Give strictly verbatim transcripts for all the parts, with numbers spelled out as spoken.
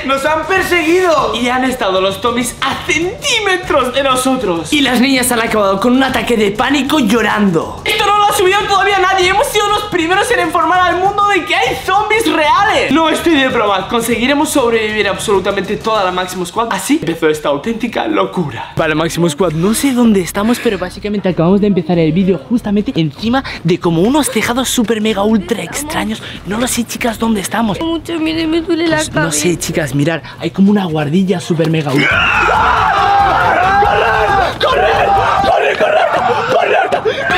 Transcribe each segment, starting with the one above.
¡Nos han perseguido! Y han estado los zombies a centímetros de nosotros. Y las niñas han acabado con un ataque de pánico llorando. Esto no lo ha subido todavía nadie. Hemos sido los primeros en informar al mundo de que hay zombies reales. No estoy de broma. Conseguiremos sobrevivir absolutamente toda la Máximo Squad. Así empezó esta auténtica locura. Vale, Máximo Squad, no sé dónde estamos, pero básicamente acabamos de empezar el vídeo justamente encima de como unos tejados super mega ultra extraños. No lo sé, chicas, dónde estamos. Mucho, mire, me duele la Pues cabeza. no sé, chicas, mirar, hay como una guardilla super mega ultra. ¡Corre! ¡Corre, corre, corre!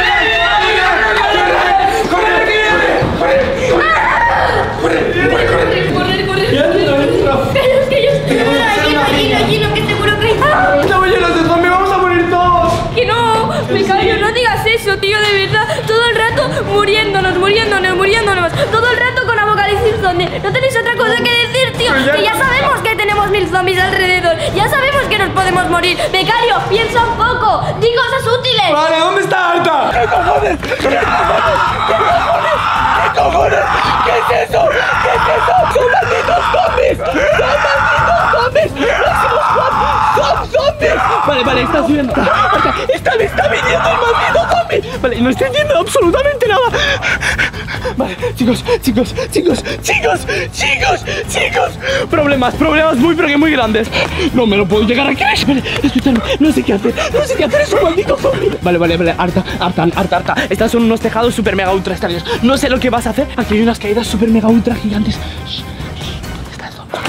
Correr, correr. Pero es que yo estoy aquí, aquí, aquí, no, que seguro que hay. Estamos llenos de zombies, vamos a morir todos. Que no, me callo, no digas eso, tío, de verdad. Todo el rato muriéndonos, muriéndonos, muriéndonos. Todo el rato con apocalipsis zombie. No tenéis otra cosa que decir, tío. Que ya sabemos que tenemos mil zombies alrededor. Ya sabemos que nos podemos morir. Becario, piensa un poco. Di cosas útiles. Vale, ¿dónde está Arta? ¿Qué cojones? ¿Qué cojones? ¿Qué cojones? ¿Qué es eso? ¿Qué es eso? ¡Son malditos zombies! ¡Son malditos zombies! ¡Máximo Squad! ¡Son zombies! Vale, vale, está subiendo. Está, está, está viniendo el maldito zombie. Vale, no estoy viendo absolutamente nada. Vale, chicos, chicos, chicos, chicos, chicos, chicos. Problemas, problemas muy, pero que muy grandes. No me lo puedo llegar a creer. Vale, escuchadme, no sé qué hacer. No sé qué hacer, es un maldito zombie. Vale, vale, vale, Arta, Arta, Arta, Arta. Estos son unos tejados super mega ultra extraños. No sé lo que vas a hacer. Aquí hay unas caídas super mega ultra gigantes. ¿Dónde está el zombie?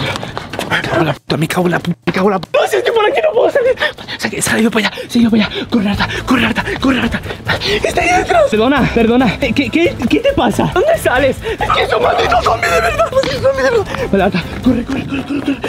La puta, me cago en la puta, me cago en la puta. No, si es que por aquí no puedo salir. Se, se ha ido para allá, se ha ido para allá. Corre, Arta, corre, Arta, corre, Arta. Está ahí dentro. Perdona, perdona. ¿Qué, qué, qué te pasa? ¿Dónde sales? Es que es un maldito zombie de verdad. Es un zombie de verdad. Vale, Arta, corre, corre, corre, corre, corre.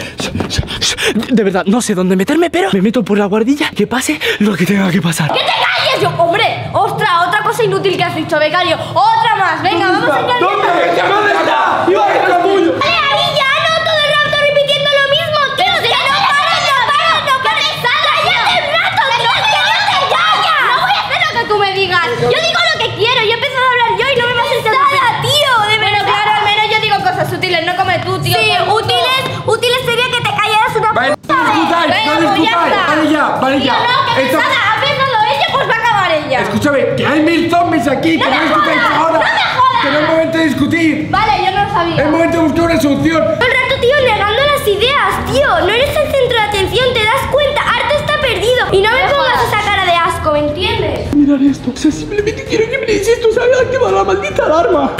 De verdad, no sé dónde meterme, pero me meto por la guardilla. Que pase lo que tenga que pasar. ¡Que te calles! Yo, hombre, ostras, otra cosa inútil que has dicho, becario. Otra más, venga, vamos a añadir. ¿Dónde? ¿Dónde está? ¡Iba a ir capullo! ¡Vale, ahí ya! ¡No! Todo el rato repitiendo lo mismo, tío. ¡Ya no pares, no pares, no pares! ¡Cállate un rato! ¡Que no te callas! No voy a hacer lo que tú me digas. Yo digo lo que quiero. Yo he empezado a hablar yo y no me vas a interrumpir. tío! De verdad. Claro, al menos yo digo cosas útiles, no como tú, tío. Sí, útiles, útiles sería que te callaras una Vale, puta no vez. discutáis, Venga, no pues ya discutáis. está. Vale ya, vale Tío, ya. no, que Esto- pesada. Ha empezado ella, pues va a acabar ella. Escúchame, que hay mil zombies aquí, ¡No que me no discutáis jodas! ahora. ¡No me jodas! Que no es momento de discutir. Vale, yo no lo sabía. Es momento de buscar una solución. Todo el rato, tío, negando las ideas, tío. No eres el centro de atención, ¿te das cuenta? Arta está perdido. Y no me pongas esa cara de asco, ¿me entiendes? Mirad esto. O sea, simplemente quiero que miréis esto. Se había activado la maldita alarma.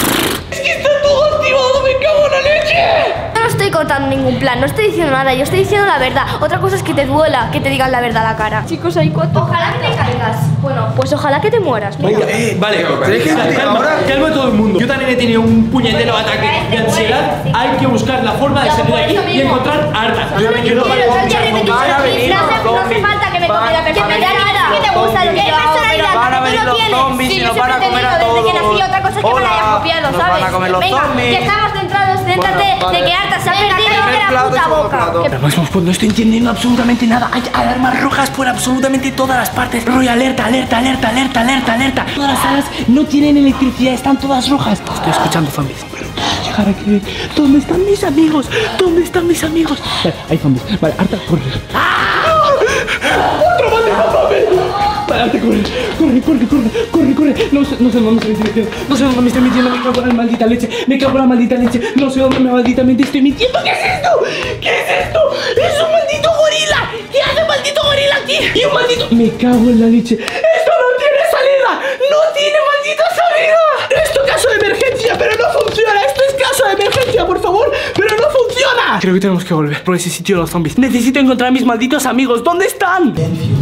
Es que está todo activado. Me cago en la leche. Yo no estoy contando ningún plan, no estoy diciendo nada, yo estoy diciendo la verdad. Otra cosa es que te duela, que te digan la verdad a la cara. Chicos, hay cuatro. Ojalá que te caigas. Bueno, pues ojalá que te mueras. Venga. Eh, vale, ¿Tenéis que discutir calma, ahora? calma todo el mundo. Yo también he tenido un puñetero ataque de ansiedad. Hay que buscar la forma de salir de aquí y encontrar a Arta. Yo no quiero repetir van a venir no los hace, no hace zombies. falta que me Van copie la a persona. venir Que los te gusta lo que yo hago, pero Van a venir los zombies y nos van a comer a Desde que nací, todos. otra cosa es que me la haya Hola, copiado, nos ¿sabes? van a comer los Venga, zombies. que estamos centrados, céntrate Bueno, vale. de que Arta se ha perdido primer de la plato, puta segundo boca. plato. Que- Pero Máximo, pues no estoy entendiendo absolutamente nada. Hay alarmas rojas por absolutamente todas las partes. Rollo alerta, alerta, alerta, alerta, alerta, alerta. Todas las salas no tienen electricidad, están todas rojas. Estoy escuchando zombies. Pero no puedo llegar a creer. ¿Dónde están mis amigos? ¿Dónde están mis amigos? Vale, hay zombies. Vale, Arta, corre. ¡Ah! ¡Otro maldito zombie! Vale, Arta, corre, corre, corre, corre, corre, corre. No sé, no sé dónde me estoy metiendo. No sé dónde me estoy metiendo. Me cago en la maldita leche. Me cago en la maldita leche. No sé dónde me malditamente estoy metiendo. ¿Qué es esto? ¿Qué es esto? ¡Es un maldito gorila! ¿Qué hace un maldito gorila aquí? Y un maldito... Me cago en la leche. ¡Esto no tiene salida! ¡No tiene maldita salida! Esto es caso de emergencia, pero no funciona. Esto es caso de emergencia, por favor, pero no funciona. Creo que tenemos que volver por ese sitio de los zombies. Necesito encontrar a mis malditos amigos. ¿Dónde están?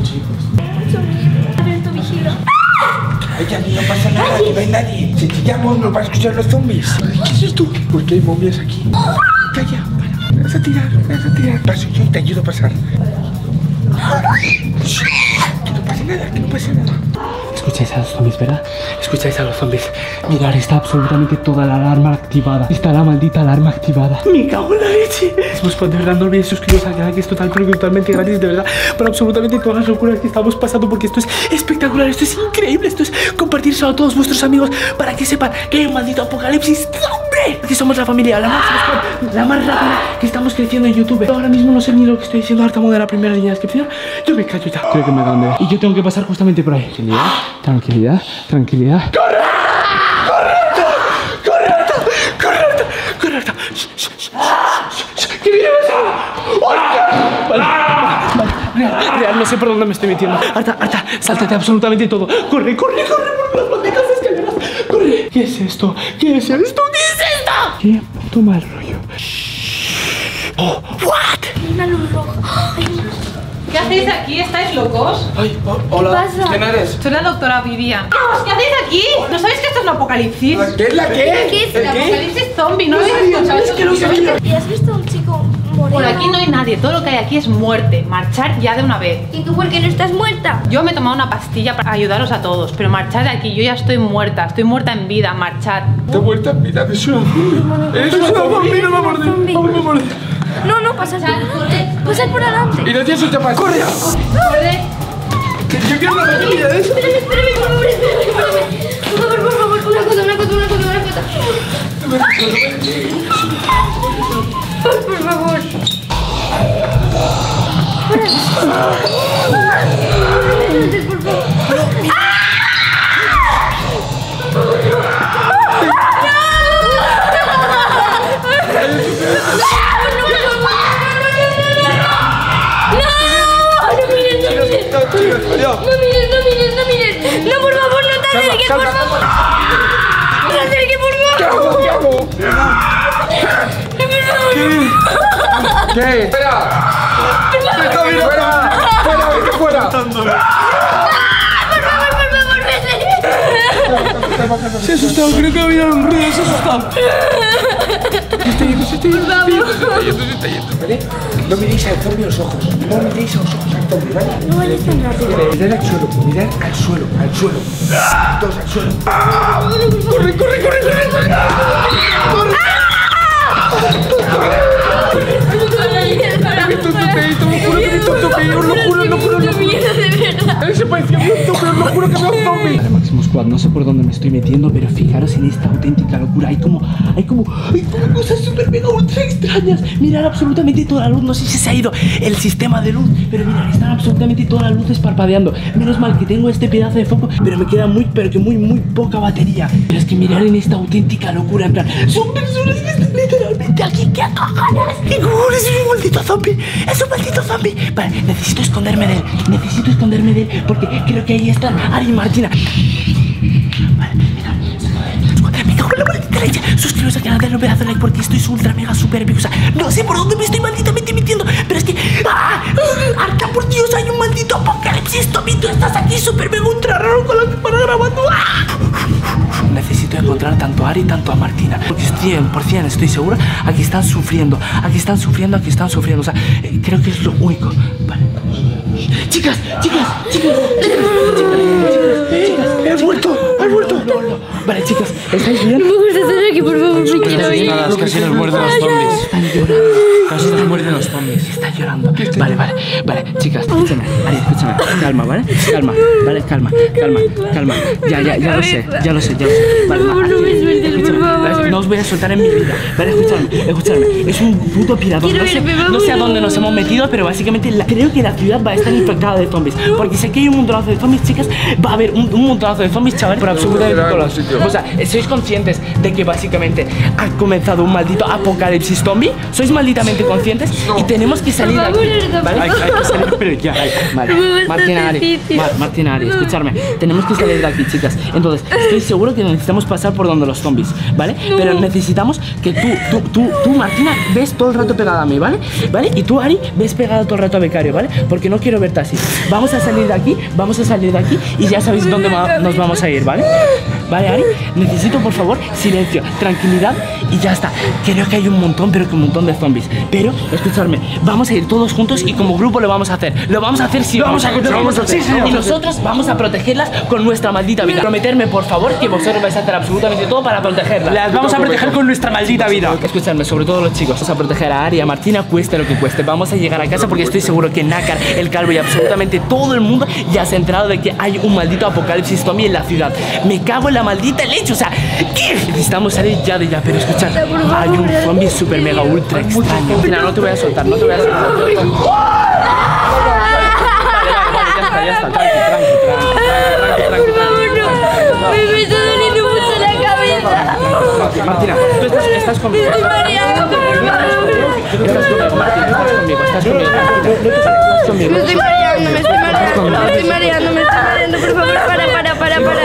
Ay, aquí no pasa nada, aquí no hay nadie. Si chillamos nos van a escuchar los zombies. ¿Qué es esto? ¿Por qué hay momias aquí? Calla, para, me vas a tirar, me vas a tirar. Paso yo y te ayudo a pasar. Que no pase nada, que no pase nada. Escucháis a los zombies, ¿verdad? Escucháis a los zombies. Mirad, está absolutamente toda la alarma activada. Está la maldita alarma activada. Me cago en la leche. Pues de verdad no olvidéis suscribiros al canal, que es total, pero totalmente gratis, de verdad, para absolutamente todas las locuras que estamos pasando, porque esto es espectacular, esto es increíble, esto es compartírselo a todos vuestros amigos para que sepan que hay un maldito apocalipsis. ¡Hombre! Aquí somos la familia, la más, la más rápida que estamos creciendo en YouTube. Ahora mismo no sé ni lo que estoy diciendo, harta de la primera línea de descripción. Yo me callo ya. Creo que me acaban de ver. Y yo tengo que pasar justamente por ahí. Tranquilidad, tranquilidad, tranquilidad. ¡Corre! ¡Corre! ¡Corre! ¡Corre! ¡Corre! ¡Que viene esa! ¡Hostia! Vale, vale, real, real, no sé por dónde me estoy metiendo. Arta, Arta, sáltate absolutamente todo. Corre, corre, corre por las malditas escaleras. Corre. ¿Qué es esto? ¿Qué es esto? ¿Qué es esto? Qué puto mal rollo. Oh, what? Una luz roja. ¿Qué hacéis aquí? ¿Estáis locos? Ay, oh, hola. ¿Qué pasa? ¿Quién eres? Soy la doctora Vivian. Dios, ¿qué hacéis aquí? ¿No sabéis que esto es un apocalipsis? ¿Qué es la qué? ¿Qué es? ¿El El qué? apocalipsis zombie, ¿no lo habéis escuchado? Es que lo sabía. ¿Y has visto a un chico moreno? Por aquí no hay nadie, todo lo que hay aquí es muerte. Marchar ya de una vez. ¿Y tú por qué no estás muerta? Yo me he tomado una pastilla para ayudaros a todos, pero marchar de aquí, yo ya estoy muerta, estoy muerta en vida, marchad. Te he vuelto a mirar, es una zombie. Eres una zombie, no me mordes. No me mordes. No, no, pasad por adelante. Pasad por adelante. Y no tienes un chapaz. ¡Corre! Corre. Que yo quiero la pastilla de eso. Espérame, espérame, por favor, espérame, espérame. Por favor, por favor, una cosa, una cosa, una cosa, una cosa. Por favor. Por favor. No mires, no mires, no mires. No, por favor, no te acerques, por favor. No te acerques, por favor. ¿Qué hago? ¿Qué hago? ¿Qué? ¿Qué? ¡Espera! ¡Está bien! ¡Fuera! ¡Fuera! ¡Vete fuera! Por favor, por favor, vete. Se ha asustado, creo que ha habido un ruido, se ha asustado. Se está yendo, se está yendo. Está yendo, se está yendo, ¿vale? No miréis al zombie a los ojos. No miréis a los ojos al zombie, ¿vale? No vayas tan rápido. Mirad al suelo, mirad al suelo, al suelo. Todos al suelo. Corre, corre, corre, corre, corre. He visto un topeito, lo juro que he visto un topeito, lo juro, lo juro, lo juro. Él se parecía mucho, pero lo juro que veo un zombie. Vale, Máximo Squad, no sé por dónde me estoy metiendo, pero fijaros en esta auténtica locura. Hay como, hay como, hay como cosas súper mega ultra extrañas. Mirad absolutamente toda la luz, no sé si se ha ido el sistema de luz, pero mirad, están absolutamente todas las luces parpadeando. Menos mal que tengo este pedazo de foco, pero me queda muy, pero que muy, muy poca batería. Pero es que mirad en esta auténtica locura, en plan, son personas que están literalmente aquí. ¿Qué cojones? ¿Qué cojones? Es un maldito zombie. Es un maldito zombie. Vale, necesito esconderme de él. Necesito esconderme de él porque creo que ahí están Ari y Martina. Vale, mira. Me cago en la maldita leche. Suscribiros al canal, darle un pedazo de like porque estoy ultra mega super épico. O sea, no sé por dónde me estoy malditamente metiendo, pero es que ¡ah! ¡Arta, por Dios! Hay un maldito apocalipsis. Tommy, tú estás aquí súper mega ultra raro con la cámara grabando. ¡Ah! Necesito encontrar tanto a Ari tanto a Martina, porque cien por cien estoy segura. Aquí están sufriendo, aquí están sufriendo, aquí están sufriendo. O sea, eh, creo que es lo único. Vale. Chicas, chicas, chicas, chicas, chicas, chicas, ¡he vuelto! ¡He vuelto! No, no. Vale, chicas, ¿estáis bien? No me gusta estar aquí, por favor, me quiero ir. Casi nos muerden los zombies. Están llorando. Casi nos muerden los zombies. Está llorando. Vale, vale, vale, chicas, escúchame. Ari, escúchame. Calma, ¿vale? Calma, vale, calma, calma, calma. Ya, ya, ya lo sé, ya lo sé, ya lo sé. Vale, Por favor, no me sueltes, por escúchame, favor. vale, no os voy a soltar en mi vida. Vale, escúchame, escúchame. Es un puto pirador. Quiero No sé, irme, vamos. no sé a dónde nos hemos metido, pero básicamente la- creo que la ciudad va a estar infectada de zombies. Porque sé que hay un montonazo de zombies, chicas. Va a haber un, un montonazo de zombies, chavales, por absolutamente todos lados. O sea, ¿sois conscientes de que básicamente ha comenzado un maldito apocalipsis zombie? ¿Sois malditamente conscientes? Y tenemos que salir de Por favor, aquí. Ernesto, Vale, hay, hay que salir, pero ya, vale, vale. Me gusta Martina, Ari, difícil. Mar- Martina, Ari, escucharme. Tenemos que salir de aquí, chicas. Entonces, estoy seguro que necesitamos pasar por donde los zombies, ¿vale? Pero necesitamos que tú, tú, tú, tú, Martina, ves todo el rato pegada a mí, ¿vale? ¿Vale? Y tú, Ari, ves pegada todo el rato a Becario, ¿vale? Porque no quiero verte así. Vamos a salir de aquí, vamos a salir de aquí y ya sabéis dónde va- nos vamos a ir, ¿vale? Vale, Ari, necesito por favor silencio, tranquilidad y ya está. Creo que hay un montón, pero que un montón de zombies. Pero, escuchadme, vamos a ir todos juntos y como grupo lo vamos a hacer. Lo vamos a hacer sí. Lo vamos a hacer. Lo vamos a hacer. Sí, y nosotros vamos a protegerlas con nuestra maldita vida. Prometerme, por favor, que vosotros vais a hacer absolutamente todo para protegerlas. Las vamos a proteger con nuestra maldita vida. Escuchadme, sobre todo los chicos. Vamos a proteger a Ari y a Martina, cueste lo que cueste. Vamos a llegar a casa porque estoy seguro que Nácar, el Calvo y absolutamente todo el mundo ya se ha enterado de que hay un maldito apocalipsis zombie en la ciudad. Me cago en la maldita leche. O sea, ¿qué? Necesitamos salir ya de ya. Pero escuchad, hay un zombie super mega ultra extraño. Mira, no te voy a soltar, no te voy a soltar. Vale, vale, vale, ya está, ya está. Tranqui, tranqui, tranqui, tranqui, tranqui. Me está doliendo mucho la cabeza. Martina, tú estás, estás conmigo. Me estoy mareando, por favor. Estás conmigo, Martina, estás conmigo, estás conmigo. Estás conmigo. Me estoy mareando, me estoy mareando, me estoy mareando, me estoy mareando, por favor, para, para, para, para.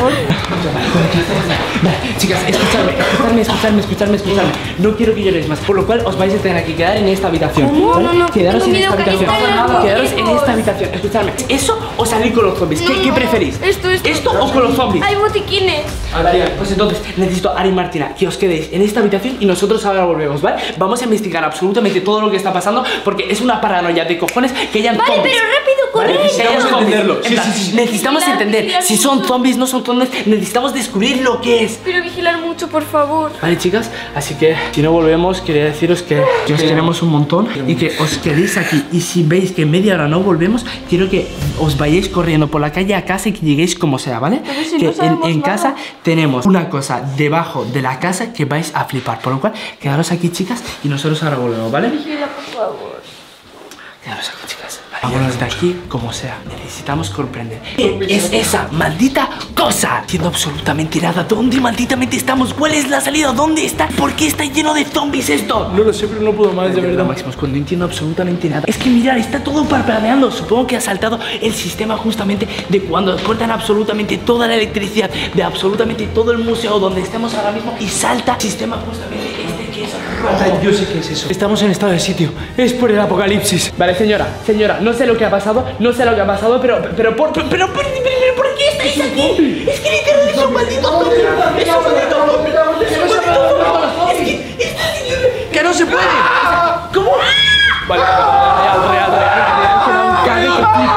Vale, chicas, escuchadme, escuchadme, escuchadme, escuchadme, escuchadme. No quiero que lloréis más, por lo cual os vais a tener que quedar en esta habitación. ¿Cómo? ¿Vale? No, no, Quedaros en tengo esta miedo que habitación. caigan los Quedaros en muñecos. esta habitación. Escuchadme, ¿eso o salir con los zombies? ¿Qué, No, ¿qué no. preferís? Esto, esto. ¿Esto o con los zombies? Hay botiquines. Vale, pues entonces necesito a Ari y Martina que os quedéis en esta habitación y nosotros ahora volvemos, ¿vale? Vamos a investigar absolutamente todo lo que está pasando porque es una paranoia de cojones que hayan Vale, zombies. pero rápido, corre. ¿Vale? Que hayan Necesitamos zombies. entenderlo. En Sí, plan, sí, sí. necesitamos Vigilar, entender vigilar si son mucho. zombies, no son zombies. Necesitamos descubrir lo que es. Pero vigilar mucho, por favor. Vale, chicas, así que si no volvemos, quería deciros que, que os queremos un montón y que os quedéis aquí. Y si veis que en media hora no volvemos, quiero que os vayáis corriendo por la calle a casa y que lleguéis como sea, ¿vale? Pero si que no en, sabemos en nada. casa tenemos una cosa debajo de la casa que vais a flipar. Por lo cual, quedaros aquí, chicas, y nosotros ahora volvemos, ¿vale? Vigila, por favor. Quedaros aquí, chicas. Vale, vámonos de aquí como sea. Necesitamos comprender ¿qué es esa maldita cosa? Siendo absolutamente nada. ¿Dónde malditamente estamos? ¿Cuál es la salida? ¿Dónde está? ¿Por qué está lleno de zombies esto? No lo sé, pero no puedo más, de verdad. Máximos, cuando no entiendo absolutamente nada. Es que mirad, está todo parpadeando. Supongo que ha saltado el sistema justamente de cuando cortan absolutamente toda la electricidad de absolutamente todo el museo donde estamos ahora mismo y salta el sistema justamente este que es rojo. Yo sé qué es eso. Estamos en estado de sitio. Es por el apocalipsis. Vale, señora, señora, no sé lo que ha pasado, no sé lo que ha pasado, pero, pero, por, pero, pero, pero, pero, ¿por qué estáis aquí? Es que literal es un maldito zombie. Es un maldito zombie. Es un maldito zombie. Es que, es que, ¡Que no se puede! ¿cómo? Vale, real, real, real, real, que no cague que flipa.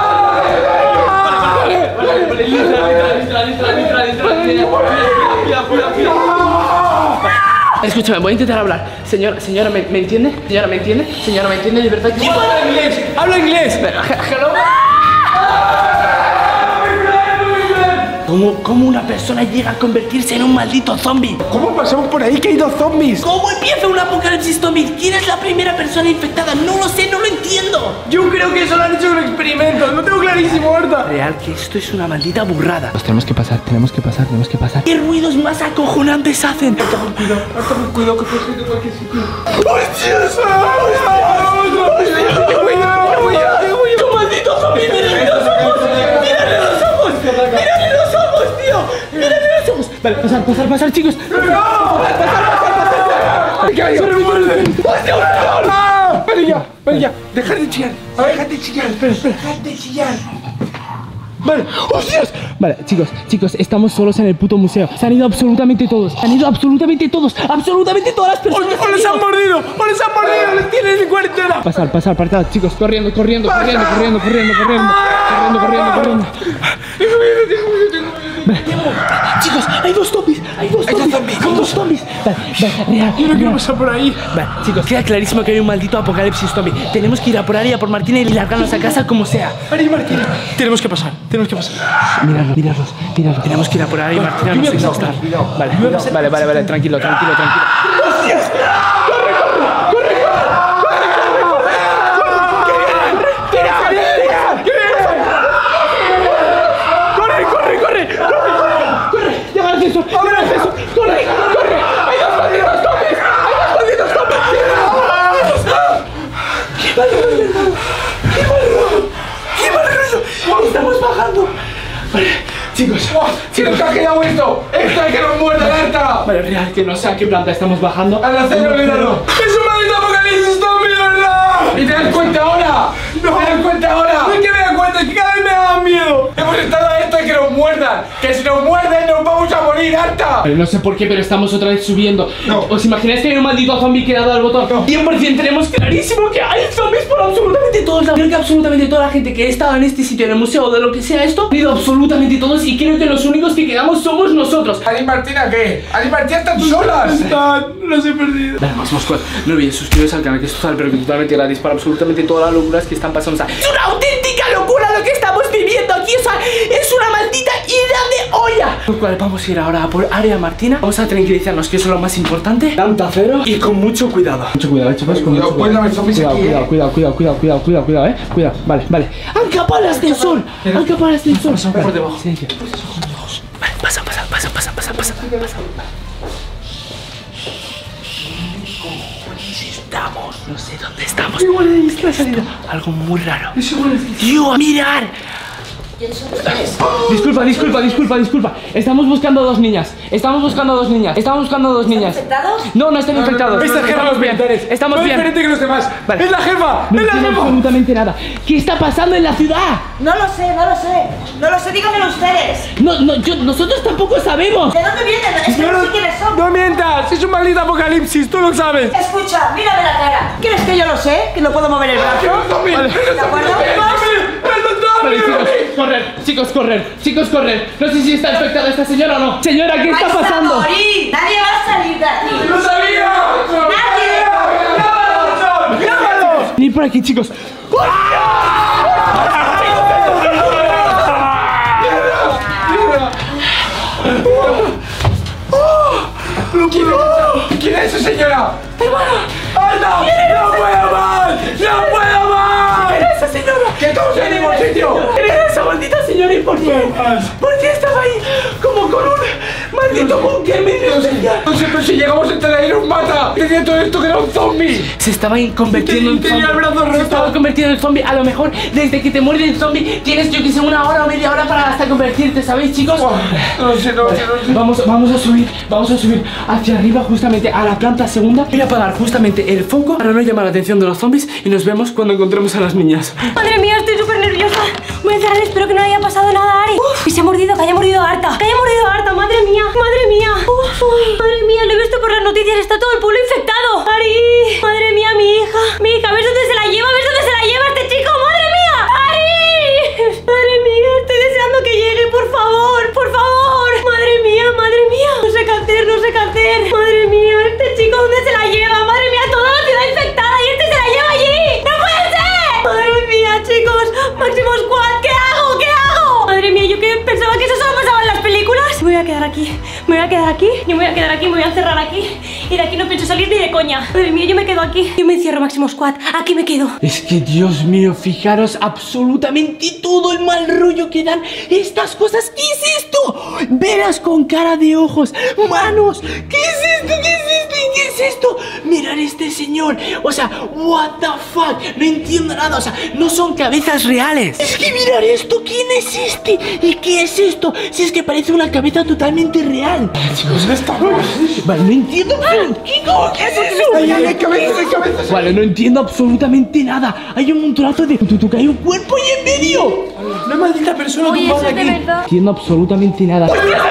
Vale, vale, vale, vale, literal, literal, literal, literal, literal, literal, cuidado, cuidado, cuidado. Escúchame, voy a intentar hablar. Señora, señora, ¿me, ¿me entiende? Señora, ¿me entiende? Señora, ¿me entiende? De verdad que... ¡Habla inglés! ¡Habla inglés! Hello. ¿Cómo, ¿Cómo una persona llega a convertirse en un maldito zombie? ¿Cómo pasamos por ahí que hay dos zombies? ¿Cómo empieza un apocalipsis zombie? ¿Quién es la primera persona infectada? No lo sé, no lo entiendo. Yo creo que eso lo han hecho un experimento. No tengo clarísimo, ahorita. Real que esto es una maldita burrada. Nos tenemos que pasar, tenemos que pasar, tenemos que pasar. ¿Qué ruidos más acojonantes hacen? Cuidado, ahorita con cuidado que puede ser de cualquier sitio. ¡Hostias! ¡Tu maldito zombie! ¡Mírale los ojos! ¡Mírale los ojos! ¡Mírale los ojos, tío! ¡Mírale los ojos! Vale, pasar, pasar, pasar, chicos. ¡Ven ya! ¡Ven ya! ¡Dejad de chillar! ¡Dejad de chillar! ¡Espera, espera! ¡Dejad de chillar! Vale, ¡hostias! Vale, chicos, chicos, estamos solos en el puto museo. Se han ido absolutamente todos. Se han ido absolutamente todos. Absolutamente todas las personas. ¡O les han mordido! ¡O les han mordido! ¡Les tienen en cuarentena! Pasar, pasar, pasar, chicos, corriendo, corriendo, corriendo, corriendo, corriendo, corriendo, corriendo, corriendo, corriendo. Vale. Chicos, hay dos zombies, hay dos zombies, hay dos zombies. Vale, vale, real, Yo no quiero real. pasar por ahí. Vale, chicos, queda clarísimo que hay un maldito apocalipsis zombie. Tenemos que ir a por Ari, a por Martina y largarnos a casa como sea. Ari y Martina. Tenemos que pasar. Tenemos que pasar. Miradlos, miradlos, miradlos. Tenemos que ir a por Ari y Martina, no sé cómo estar. Vale, vale, vale, vale, tranquilo, tranquilo, tranquilo. ¡Corre, corre, corre! ¡Llega el ascensor! ¡Abre el ascensor! ¡Corre, corre! ¡Hay dos malditos zombies! ¡Hay dos malditos zombies! ¡Qué mal rollo! ¡Qué mal rollo! ¡Qué mal rollo! ¡Estamos bajando! Vale, chicos, ¡Si nos ha quedado esto! ¡Esta que nos muerde la harta! vale, real, que no sé a qué planta estamos bajando. ¡Al hacer olvidarlo! ¡Es un maldito apocalipsis zombie, verdad! ¿Y te das cuenta ahora? ¡No! ¿Te das cuenta ahora? No es que me das cuenta, es que cada vez me da miedo. Hemos estado a esto de que nos muerdan. Que si nos muerden nos vamos a morir, harta. Vale, no sé por qué, pero estamos otra vez subiendo. No. ¿Os imagináis que hay un maldito zombie que le ha dado al botón? No. cien por cien tenemos clarísimo que hay zombies por absolutamente todos lados. Creo que absolutamente toda la gente que ha estado en este sitio, en el museo o de lo que sea esto, han ido absolutamente todos y creo que los únicos que quedamos somos nosotros. ¿Ari y Martina qué? ¡Ari y Martina están solas! Están, los he perdido. Vale, más Moscú, no olvides suscribiros al canal, que es total, pero que totalmente gratis para absolutamente todas las locuras que están pasando. O sea, es una auténtica locura lo que estamos viviendo aquí. O sea, es una maldita ida de olla. Lo cual vamos a ir ahora a por Área Martina. Vamos a tranquilizarnos, que eso es lo más importante. Tanta cero y con mucho cuidado. Mucho cuidado, chavales, con Cuidado, mucho pueden haber zombies cuidado, aquí, cuidado, eh. cuidado, cuidado, cuidado, cuidado, cuidado, cuidado, eh. Cuidado, vale, vale. ¡Han capado el ascensor! ¡Han capado el ascensor! Por debajo. Silencio. Vale, pasa, pasa, pasa, pasa, pasa, pasa, pasa. Estamos, no sé dónde estamos. Igual he visto la salida. Algo muy raro. Es igual es que- ¡Dios, mirar! Disculpa, disculpa, disculpa, disculpa. Estamos buscando a dos niñas. Estamos buscando a dos niñas. Estamos buscando a dos niñas. ¿Infectados? No, no están infectados. Esta jefa Estamos los bien. militares. Estamos No es bien. diferente que los demás. Vale. ¡Es la jefa! No ¡Es la entiendo jefa! absolutamente nada. ¿Qué está pasando en la ciudad? No lo sé, no lo sé. No lo sé, díganmelo ustedes. No, no, yo, nosotros tampoco sabemos. ¿De dónde vienen? Es que no sé quiénes son. ¡No mientas! ¡Es un maldito apocalipsis! ¡Tú lo sabes! Escucha, mírame la cara. ¿Quieres que yo lo sé? Que no puedo mover el brazo. Vale. ¿De acuerdo? Vale, chicos, correr, chicos, correr, chicos, correr. No sé si está infectada esta señora o no. Señora, ¿qué está ¡Vais a pasando? morir! ¡Nadie va a salir de aquí! ¡Lo sabía! ¡Nadie! ¡Llámalo! Ni por aquí, chicos. ¿Quién es esa señora? ¡Anda! ¡No puedo más! ¡No puedo más! ¿Quién es esa señora? ¡Que todos en el mismo sitio! ¿Quién es esa maldita señora y por qué? ¿Por qué estaba ahí como con un maldito búnker medio especial? No sé, pero si llegamos a entrar ahí nos mata. Tenía todo esto que era un zombie. Se estaba convirtiendo en Tenía zombie. el brazo Se roto. estaba convirtiendo en zombie. A lo mejor desde que te muerde el zombie tienes, yo que sé, una hora o media hora para hasta convertirte, ¿sabéis, chicos? No sé, no sé, no sé. Vamos, vamos a subir, vamos a subir hacia arriba justamente a la planta segunda. Voy a apagar justamente el foco para no llamar la atención de los zombies y nos vemos cuando encontremos a las niñas. Madre mía, estoy súper nerviosa. Voy a cerrar, espero que no le haya pasado nada a Ari. Uf, y se ha mordido, que haya mordido a Arta. Que haya mordido a Arta, madre mía, madre mía. Uf, uy, madre mía, lo he visto por las noticias, está todo el pueblo infectado. Ari, madre mía, mi hija. Mi hija, ¿ves dónde se la lleva? ¿Ves dónde se la lleva este chico? ¡Madre mía! ¡Ari! Madre mía, estoy deseando que llegue, por favor, por favor. Madre mía, madre mía. No sé qué hacer, no sé qué hacer. Madre mía, este chico, ¿dónde se la lleva? Madre mía, toda la ciudad infectada y este se la lleva allí. ¡No puede ser! Madre mía, chicos. Máximo Squad, ¿qué hago? ¿Qué hago? Madre mía, yo que pensaba que eso solo pasaba en las películas. Me voy a quedar aquí, me voy a quedar aquí. Yo me voy a quedar aquí, me voy a encerrar aquí. Y de aquí no pienso salir ni de coña. Madre mía, yo me quedo aquí. Yo me encierro, Máximo Squad. Aquí me quedo. Es que, Dios mío, fijaros absolutamente todo el mal rollo que dan estas cosas. ¿Qué es esto? Veras con cara de ojos, manos. ¿Qué es esto? ¿Qué es esto? ¿Qué es esto? Mirar este señor. O sea, what the fuck. No entiendo nada. O sea, no son cabezas reales. Es que mirar esto. ¿Quién es este? ¿Y qué es esto? Si es que parece una cabeza totalmente real. ¿Dónde estamos? Vale, no entiendo. ¿Qué, cómo, ¿Qué es eso? ¡Ay, ay, hay cabezas, hay cabezas! Vale, no entiendo absolutamente nada. Hay un montonazo de... Tu, tu, que hay un cuerpo ahí en medio. ¡Una maldita persona Oye, tumbada eso es de aquí! verdad. No entiendo absolutamente nada.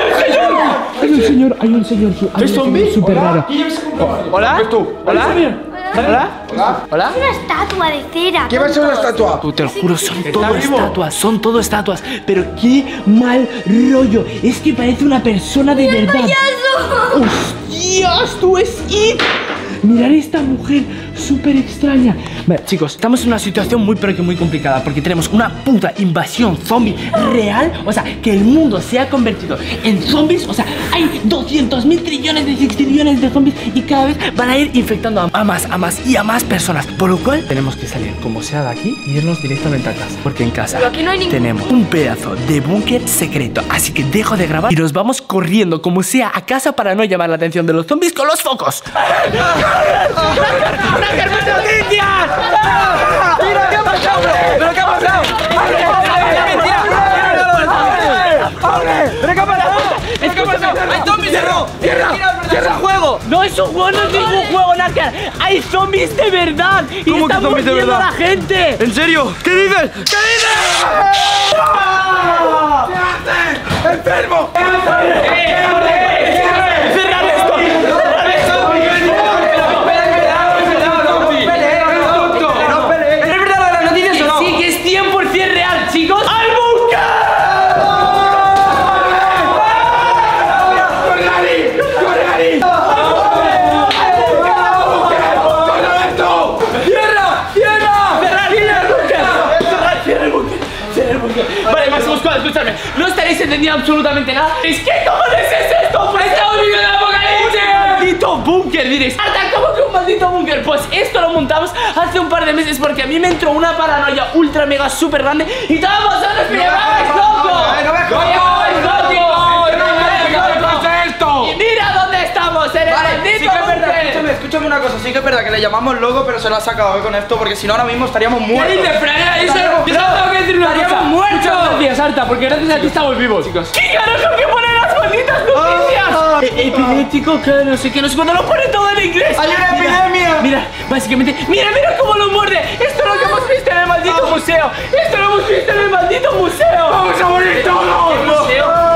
Hay un señor, hay un señor, su- hay un señor súper raro. ¿Hola? ¿Eres tú? ¿Hola? ¿Hola? ¿Hola? ¿Hola? Una estatua de cera. ¿Qué va a ser una estatua? Te lo juro, son ¿Está todo vivo? estatuas, son todo estatuas. Pero qué mal rollo. Es que parece una persona de verdad. ¡Hostias! ¡Tú es It! Mirar esta mujer súper extraña. Vale, chicos, estamos en una situación muy pero que muy complicada porque tenemos una puta invasión zombie real. O sea, que el mundo se ha convertido en zombies. O sea, hay doscientos mil trillones de trillones de zombies y cada vez van a ir infectando a, a más, a más y a más personas. Por lo cual tenemos que salir como sea de aquí y irnos directamente a casa. Porque en casa Pero aquí no hay ningún- tenemos un pedazo de búnker secreto. Así que dejo de grabar y nos vamos corriendo como sea a casa para no llamar la atención de los zombies con los focos. ¡Mira qué ha pasado! ¿Pero qué ha pasado? ¿Pero qué ha pasado? ¿Pero qué ha pasado? ¡Hay zombies! ¡Cierra! ¡Cierra! ¡Cierra el juego! No es un juego, no es ningún juego, Nácar. Hay zombies de verdad. Y ¿Cómo que están zombies de mordiendo verdad? a la gente. ¿En serio? ¿Qué dices? ¿Qué dices? ¡Qué haces! ¡Enfermo! ¡Qué haces! se entendía absolutamente nada. Es que cojones es esto, pues estamos viviendo el apocalipsis. Un maldito búnker, diréis. Arta, ¿cómo que un maldito búnker? Pues esto lo montamos hace un par de meses porque a mí me entró una paranoia ultra mega súper grande y todos vosotros me llamáis loco. ¡No me llamáis loco! esto! Y mira dónde estamos, en el Vale, maldito sí que es verdad, búnker. escúchame, escúchame una cosa, sí que es verdad que le llamamos loco, pero se lo ha sacado eh, con esto, porque si no ahora mismo estaríamos muertos. ¿Qué dices, Fran? Eso Estaríamos- yo solo tengo que decir una cosa. estaríamos muertos. Muchas gracias, Arta, porque gracias a ti estamos vivos, chicos. ¿Qué carajo que ponen las malditas noticias? Ah. E- Epiléptico, que no sé qué, no sé cuándo lo pone todo en inglés. ¡Hay una Mira, epidemia! Mira, básicamente, mira, mira cómo lo muerde. Esto es lo que hemos visto en el maldito museo. Esto lo hemos visto en el maldito museo. ¡Vamos a morir todos! ¿Qué museo?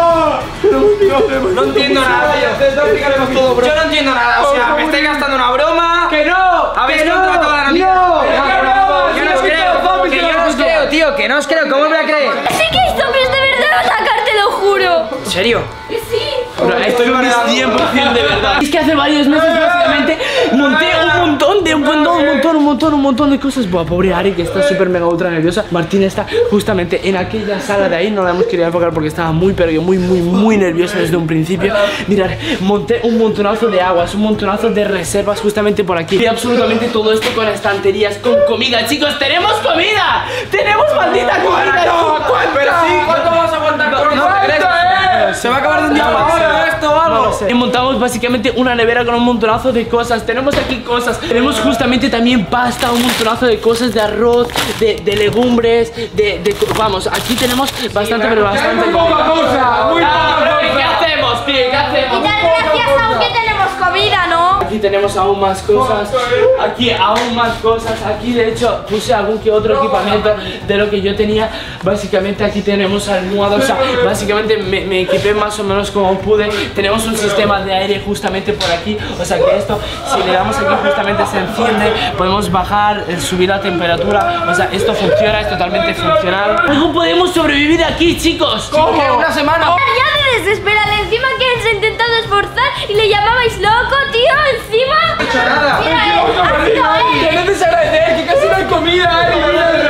No entiendo nada, tío. Yo no entiendo nada, o sea, me estáis gastando una broma. ¡Que no! Habéis ¡Que no! contratado la noticia. ¡No! Pero ¡Que que no! no, yo no os ¡Que creo, no! que yo no os creo, tío, que no os creo, ¿cómo me voy a creer? Sí que hay zombies de verdad, Dakar, te lo juro. ¿En serio? Sí. Pero esto es cien por cien de verdad. Es que hace varios meses básicamente monté un montón de un montón, un montón, un montón, un montón de cosas. Buah, pobre Ari que está súper mega ultra nerviosa. Martín está justamente en aquella sala de ahí. No la hemos querido enfocar porque estaba muy pero que muy muy muy nerviosa desde un principio. Mirad, monté un montonazo de aguas, un montonazo de reservas justamente por aquí. Y absolutamente todo esto con estanterías, con comida. Chicos, tenemos comida. Tenemos maldita comida. Pero sí, ¿cuánto vamos a aguantar con esto? ¿Te crees? ¿Se va a acabar de un día para otro esto o algo? No lo sé. Y montamos básicamente una nevera con un montonazo de cosas. Tenemos aquí cosas. Tenemos justamente también pasta, un montonazo de cosas, de arroz, de, de legumbres, de, de... Vamos, aquí tenemos bastante, pero bastante. muy poca cosa, muy Ah, poca bro, ¿y ¿qué cosa. hacemos, tío? ¿Qué hacemos? Y dar gracias aunque tenemos comida, ¿no? Aquí tenemos aún más cosas. Aquí aún más cosas. Aquí de hecho puse algún que otro equipamiento de lo que yo tenía. Básicamente aquí tenemos almohadas. O sea, básicamente me, me equipé más o menos como pude. Tenemos un sistema de aire justamente por aquí. O sea que esto, si le damos aquí justamente se enciende. Podemos bajar, eh, subir la temperatura. O sea, esto funciona, es totalmente funcional. ¿Cómo podemos sobrevivir aquí, chicos? ¿Cómo? ¿Una semana? Ya me desesperan, encima que se ha intentado esforzar y le llamabais loco, tío, encima. No he hecho nada. Mira, eh, ha sido él. Que no te agradecer, que casi no hay comida, Que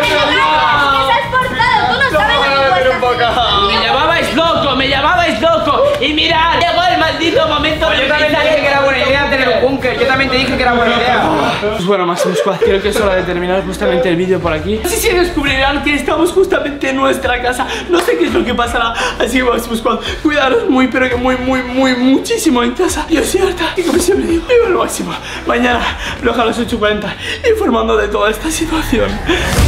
se ha esforzado, tú no sabes lo que cuesta. Me llamabais loco, me llamabais loco. Y mirad, llegó el maldito momento Pues de yo también te dije que era buena idea tener un búnker. Yo también te dije que era buena idea. Pues bueno, Máximo Squad, creo que es hora de terminar justamente el vídeo por aquí. Así se descubrirán que estamos justamente en nuestra casa. No sé qué es lo que pasará. Así que Máximo Squad, cuidaros muy, pero que muy, muy, muy, muchísimo en casa. Yo soy Arta y como siempre digo, viva el máximo. Mañana, vlog a las ocho y cuarenta, informando de toda esta situación.